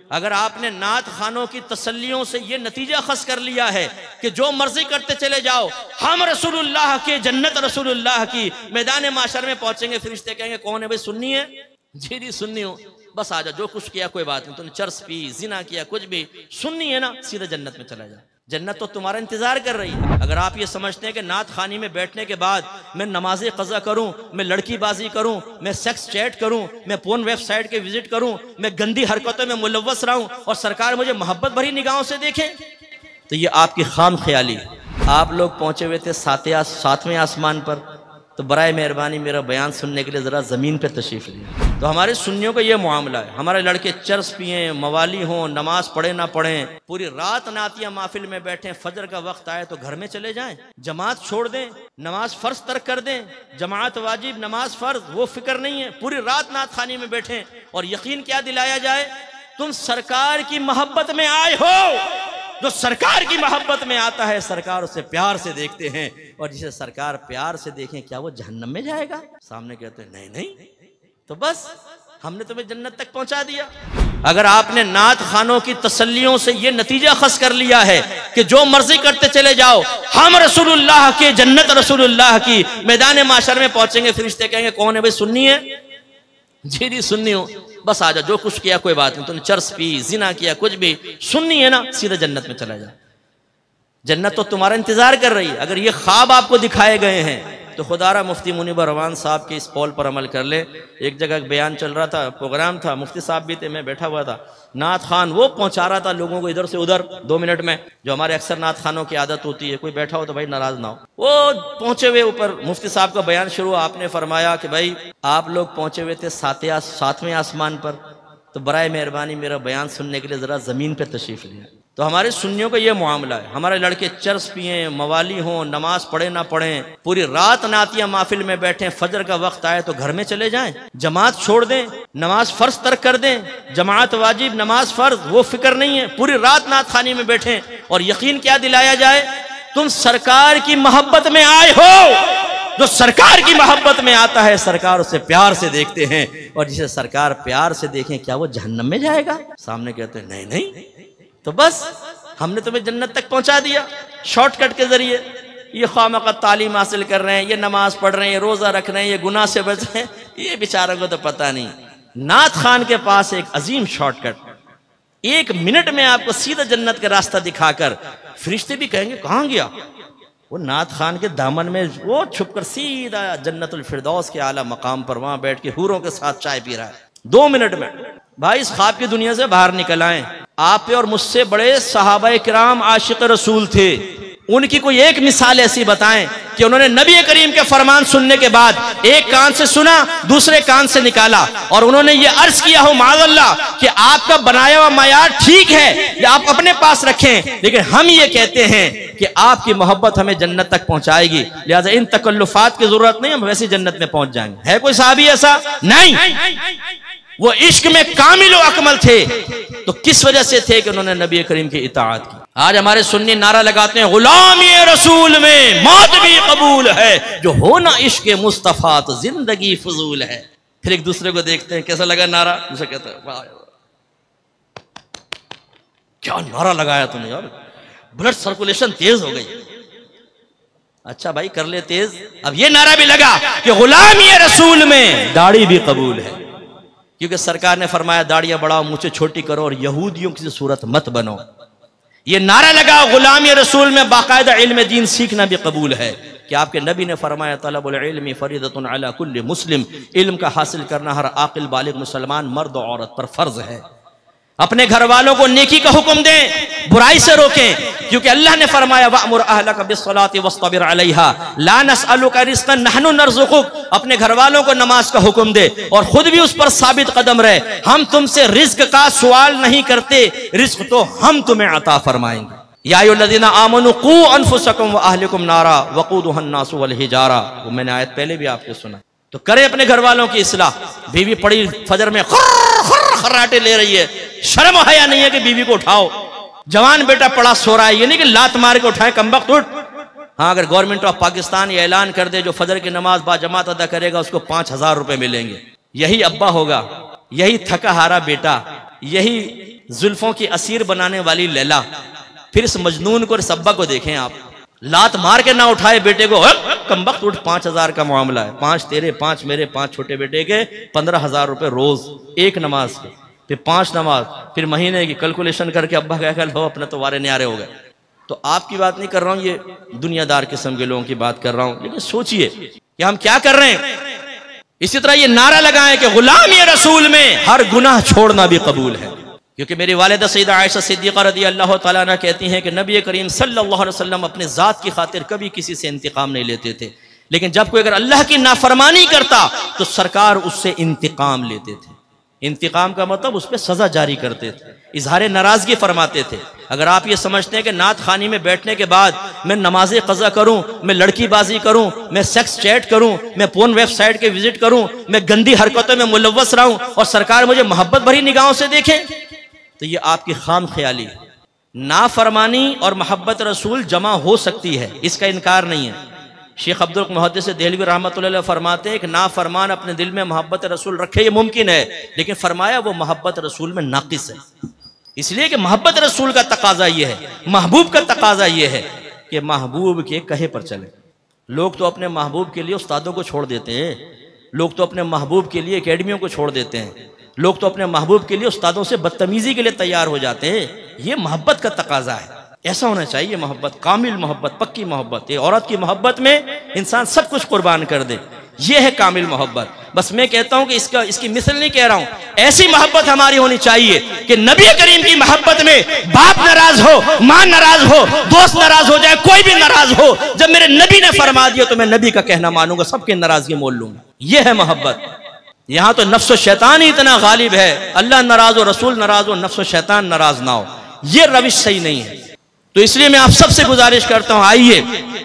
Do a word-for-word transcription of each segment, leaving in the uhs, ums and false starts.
अगर आपने नात खानों की तसल्लियों से ये नतीजा खस कर लिया है कि जो मर्जी करते चले जाओ, हम रसूलुल्लाह के, जन्नत रसूलुल्लाह की, मैदान माशर में पहुंचेंगे, फरिश्ते कहेंगे कौन है भाई, सुन्नी है? जी जी सुन्नी हो, बस आ जा, जो कुछ किया कोई बात नहीं, तूने चर्स पी, जिना किया, कुछ भी, सुन्नी है ना, सीधे जन्नत में चला जा, जन्नत तो तुम्हारा इंतजार कर रही है। अगर आप ये समझते हैं कि नात खानी में बैठने के बाद मैं नमाज़े क़ज़ा करूं, मैं लड़कीबाजी करूं, मैं सेक्स चैट करूं, मैं पोर्न वेबसाइट के विजिट करूं, मैं गंदी हरकतों में मुलव्वस रहूं और सरकार मुझे मोहब्बत भरी निगाहों से देखे, तो ये आपकी खाम ख्याली है। आप लोग पहुंचे हुए थे सातवें सातवें आसमान पर, तो बराए मेहरबानी मेरा बयान सुनने के लिए ज़रा ज़मीन पर तशरीफ़ लिया। तो हमारे सुन्नियों का ये मामला है, हमारे लड़के चर्स पिए, मवाली हों, नमाज पढ़े ना पढ़ें, पूरी रात नातिया महफिल में बैठें, फजर का वक्त आए तो घर में चले जाएं, जमात छोड़ दें, नमाज फ़र्ज तर्क कर दें, जमात वाजिब नमाज फ़र्ज, वो फिक्र नहीं है, पूरी रात नात खानी में बैठें और यकीन क्या दिलाया जाए, तुम सरकार की मोहब्बत में आए हो। जो सरकार की मोहब्बत में आता है, सरकार उसे प्यार से देखते हैं, और जिसे सरकार प्यार से देखें, क्या वो जहन्नम में जाएगा? सामने कहते हैं नहीं नहीं, तो बस हमने तुम्हें जन्नत तक पहुंचा दिया। अगर आपने नात खानों की तसल्लियों से ये नतीजा खस कर लिया है कि जो मर्जी करते चले जाओ, हम रसूलुल्लाह के, जन्नत रसूलुल्लाह की, मैदान माशर में पहुंचेंगे, फरिश्ते कहेंगे कौन है भाई, सुन्नी है? जी जी सुन्नी हो, बस आ जा, जो कुछ किया कोई बात नहीं, तूने चर्स पी, जिना किया, कुछ भी, सुन्नी है ना, सीधे जन्नत में चला जा, जन्नत तो तुम्हारा इंतजार कर रही है। अगर ये ख्वाब आपको दिखाए गए हैं तो खुदारा मुफ्ती मुनीब रवान साहब के इस कौल पर अमल कर ले। एक जगह बयान चल रहा था, प्रोग्राम था, मुफ्ती साहब भी थे, मैं बैठा हुआ था, नात खान वो पहुंचा रहा था लोगों को इधर से उधर दो मिनट में, जो हमारे अक्सर नात खानों की आदत होती है, कोई बैठा हो तो भाई नाराज ना हो। वो पहुंचे हुए ऊपर, मुफ्ती साहब का बयान शुरू, आपने फरमाया कि भाई आप लोग पहुंचे हुए थे सातवें सातवें आसमान पर, तो बराए मेहरबानी मेरा बयान सुनने के लिए ज़रा ज़मीन पर तशरीफ़ लिया। तो हमारे सुन्नियों का ये मामला है, हमारे लड़के चर्स पिए, मवाली हों, नमाज पढ़े ना पढ़ें, पूरी रात नातिया महफिल में बैठें, फजर का वक्त आए तो घर में चले जाएं, जमात छोड़ दें, नमाज फ़र्ज तर्क कर दें, जमात वाजिब नमाज फ़र्ज, वो फिक्र नहीं है, पूरी रात नात खानी में बैठें और यकीन क्या दिलाया जाए, तुम सरकार की मोहब्बत में आए हो। जो सरकार की मोहब्बत में आता है, सरकार उसे प्यार से देखते हैं, और जिसे सरकार प्यार से देखें, क्या वो जहन्नम में जाएगा? सामने कहते हैं नहीं नहीं, तो बस हमने तुम्हें जन्नत तक पहुंचा दिया शॉर्टकट के जरिए। ये खामखा तालीम हासिल कर रहे हैं, ये नमाज पढ़ रहे हैं, ये रोजा रख रहे हैं, ये गुनाह से बच रहे हैं, ये बेचारों को तो पता नहीं। नात खान के पास एक अजीम शॉर्टकट, एक मिनट में आपको सीधा जन्नत का रास्ता दिखाकर, फरिश्ते भी कहेंगे कहां गया वो, नात खान के दामन में वो छुपकर सीधा जन्नतुल फिरदौस के आला मकाम पर वहां बैठ के हूरों के साथ चाय पी रहा है। दो मिनट में भाई इस ख्वाब की दुनिया से बाहर निकल आए। आप पे और मुझसे बड़े सहाबाए किराम आशिक रसूल थे, उनकी कोई एक मिसाल ऐसी बताएं कि उन्होंने नबी करीम के फरमान सुनने के बाद एक कान से सुना, दूसरे कान से निकाला, और उन्होंने ये अर्ज किया हो माज़अल्लाह कि आपका बनाया हुआ मायार ठीक है, या आप अपने पास रखें, लेकिन हम ये कहते हैं कि आपकी मोहब्बत हमें जन्नत तक पहुंचाएगी, लिहाजा इन तकल्लुफात की जरूरत नहीं, हम वैसे जन्नत में पहुंच जाएंगे। है कोई साहबी ऐसा? नहीं, वो इश्क में कामिल व अकमल थे। तो किस वजह से थे कि उन्होंने नबी करीम की इताअत की। आज हमारे सुन्नी नारा लगाते हैं, गुलामी रसूल में मौत भी कबूल है, जो हो ना इश्क मुस्तफा तो जिंदगी फजूल है। फिर एक दूसरे को देखते हैं, कैसा लगा नारा? दूसरा कहता है वाह क्या नारा लगाया तुमने यार, ब्लड सर्कुलेशन तेज हो गई। अच्छा भाई कर ले तेज। अब ये नारा भी लगा कि गुलामी रसूल में दाढ़ी भी कबूल है, क्योंकि सरकार ने फरमाया दाढ़ियां बढ़ाओ, मुझे छोटी करो, और यहूदियों की सूरत मत बनो। ये नारा लगा गुलामी रसूल में बाकायदा इल्म दीन सीखना भी कबूल है, कि आपके नबी ने फरमाया तलबुल इल्मी फरीदतुन अला कुल्ली मुस्लिम, इल्म का हासिल करना हर आकिल बालिग मुसलमान मर्द और औरत पर फर्ज है। अपने घर वालों को नेकी का हुक्म दें, बुराई से रोकें, क्योंकि अल्लाह ने फरमाया वअमुर अहलका बिस्सलाति वस्तबिर अलैहा ला नसअलुका रिज़्क़न नहनु नरज़ुकुक। अपने घर वालों को नमाज का हुक्म दे और खुद भी उस पर साबित कदम रहे, हम तुमसे रिज्क का सवाल नहीं करते, रिज्क तो हम तुम्हें अता फरमाएंगे। या अय्युहल्लज़ीना आमनू कू अनफुसकुम व अहलिकुम नारा वक़ूदुहा अन्नासु वल हिजारा, वो मैंने आयत पहले भी आपको सुना। तो करें अपने घर वालों की इस्लाह। बीवी पड़ी फजर में खर्राटे ले रही है, शर्म हया नहीं है कि बीवी को उठाओ। जवान बेटा पड़ा सो रहा है, ये नहीं कि लात मार के उठाए कमबख्त उठ। हाँ, अगर गवर्नमेंट ऑफ पाकिस्तान ये ऐलान कर दे जो फजर की नमाज बाजमात अदा करेगा उसको पांच हजार रुपए मिलेंगे, यही अब्बा होगा। यही थका हारा बेटा, यही जुल्फों की असीर बनाने वाली लैला। फिर इस मजनून को, इस अब्बा को देखें आप, लात मार के ना उठाए बेटे को, कमबख्त उठ, पांच हजार का मामला है, पांच तेरे, पांच मेरे, पांच छोटे बेटे के, पंद्रह हजार रुपए रोज एक नमाज के, फिर पांच नमाज, फिर महीने की कैलकुलेशन करके अब्बा क्या कह लो अपने तो वारे न्यारे हो गए। तो आपकी बात नहीं कर रहा हूं, ये दुनियादार किस्म के लोगों की बात कर रहा हूं। लेकिन सोचिए कि हम क्या कर रहे हैं। इसी तरह ये नारा लगाएं कि गुलामी रसूल में हर गुनाह छोड़ना भी कबूल है, क्योंकि मेरी वालिदा सैयदा आयशा सिद्दीक़ा रज़ी अल्लाह तआला अन्हा कहती हैं कि नबी करीम सल्लल्लाहु अलैहि वसल्लम अपने ज़ात की खातिर कभी किसी से इंतकाम नहीं लेते थे, लेकिन जब कोई अगर अल्लाह की नाफरमानी करता तो सरकार उससे इंतकाम लेते थे। इंतकाम का मतलब उस पर सजा जारी करते थे, इजहार नाराजगी फरमाते थे। अगर आप ये समझते हैं कि नात खानी में बैठने के बाद मैं नमाज़े क़ज़ा करूं, मैं लड़कीबाजी करूं, मैं सेक्स चैट करूं, मैं पोर्न वेबसाइट के विजिट करूं, मैं गंदी हरकतों में मुलव्वस रहूं और सरकार मुझे मोहब्बत भरी निगाहों से देखे, तो ये आपकी खाम ख्याली है। नाफरमानी और मोहब्बत रसूल जमा हो सकती है, इसका इनकार नहीं है। शेख अब्दुल मुहद्दिस देहलवी रहमतुल्लाह अलैह फरमाते हैं कि नाफरमान अपने दिल में मोहब्बत रसूल रखे, ये मुमकिन है, लेकिन फरमाया वो मोहब्बत रसूल में नाकिस है। इसलिए कि मोहब्बत रसूल का तकाजा ये है, महबूब का तकाजा ये है कि महबूब के कहे पर चले। लोग तो अपने महबूब के लिए उस्तादों को छोड़ देते हैं, लोग तो अपने महबूब के लिए एकेडमियों को छोड़ देते हैं, लोग तो अपने महबूब के लिए उस्तादों से बदतमीजी के लिए तैयार हो जाते हैं। ये मोहब्बत का तकाजा है, ऐसा होना चाहिए मोहब्बत, कामिल मोहब्बत, पक्की मोहब्बत। ये औरत की मोहब्बत में इंसान सब कुछ कुर्बान कर दे, ये है कामिल मोहब्बत। बस मैं कहता हूं कि इसका इसकी मिसल नहीं कह रहा हूं, ऐसी मोहब्बत हमारी होनी चाहिए कि नबी करीम की मोहब्बत में बाप नाराज हो, मां नाराज हो, दोस्त नाराज हो जाए, कोई भी नाराज हो, जब मेरे नबी ने फरमा दिया तो मैं नबी का कहना मानूंगा, सबकी नाराजगी मोल लूंगा। यह है मोहब्बत। यहां तो नफ्स शैतान ही इतना गालिब है, अल्लाह नाराज हो, रसूल नाराज हो, नफ्स शैतान नाराज ना हो, यह रविश सही नहीं है। तो इसलिए मैं आप सबसे गुजारिश करता हूं, आइए,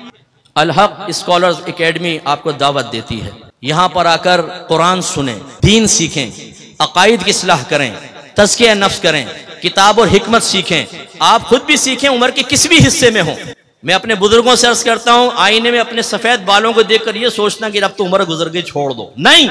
अल हक स्कॉलर्स एकेडमी आपको दावत देती है, यहां पर आकर कुरान सुने, दीन सीखें, अकायद की इस्लाह करें, तज़किया नफ्स करें, किताब और हिकमत सीखें, आप खुद भी सीखें, उम्र के किस भी हिस्से में हो। मैं अपने बुजुर्गों से अर्ज करता हूं, आईने में अपने सफेद बालों को देखकर यह सोचना कि अब तो उम्र गुजर गई, छोड़ दो, नहीं।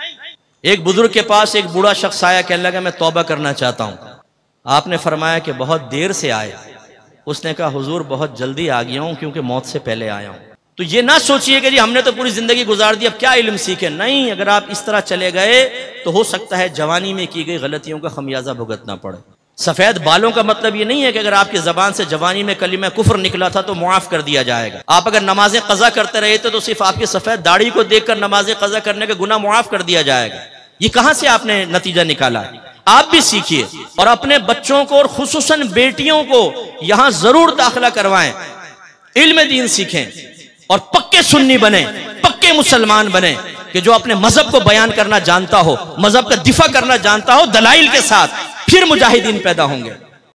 एक बुजुर्ग के पास एक बूढ़ा शख्स आया, कहने लगा मैं तौबा करना चाहता हूं। आपने फरमाया कि बहुत देर से आए। उसने कहा हुजूर बहुत जल्दी आ गया हूं क्योंकि मौत से पहले आया हूं। तो ये ना सोचिए कि जी हमने तो पूरी जिंदगी गुजार दी, अब क्या इल्म सीखे। नहीं, अगर आप इस तरह चले गए तो हो सकता है जवानी में की गई गलतियों का खमियाजा भुगतना पड़े। सफेद बालों का मतलब ये नहीं है कि अगर आपकी जबान से जवानी में कलिमा कुफ्र निकला था तो मुआफ कर दिया जाएगा। आप अगर नमाजें कज़ा करते रहे थे तो सिर्फ आपकी सफेद दाढ़ी को देखकर नमाजें कज़ा करने का गुनाह मुआफ कर दिया जाएगा। ये कहां से आपने नतीजा निकाला? आप भी सीखिए और अपने बच्चों को और खुसूसन बेटियों को यहां जरूर दाखिला करवाएं, इल्म दीन सीखें और पक्के सुन्नी बने, पक्के मुसलमान बने कि जो अपने मजहब को बयान करना जानता हो, मजहब का दिफा करना जानता हो दलाइल के साथ, फिर मुजाहिदीन पैदा होंगे।